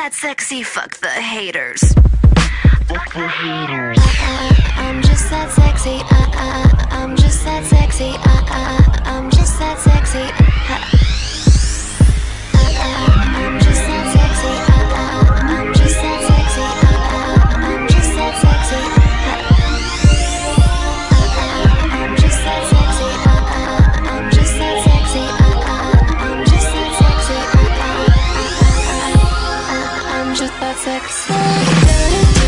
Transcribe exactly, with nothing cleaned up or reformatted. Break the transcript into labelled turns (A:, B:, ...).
A: that sexy, fuck the haters.
B: Fuck the haters.
C: I'm just that sexy. Uh, uh, I'm just that sexy. Uh, uh, I'm just that sexy. Uh, uh, I'm just that sexy. Uh, uh, I'm just that sexy. Uh, uh, I'm just that sexy. Uh, uh, I'm just that sexy. Uh, uh, I'm just that sexy. Uh, uh, I'm just that sexy. Uh, uh, uh, uh, uh, I'm just that sexy.